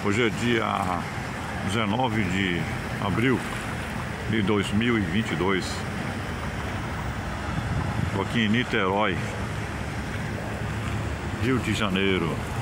Hoje é dia 19 de abril de 2022. Estou aqui em Niterói, Rio de Janeiro.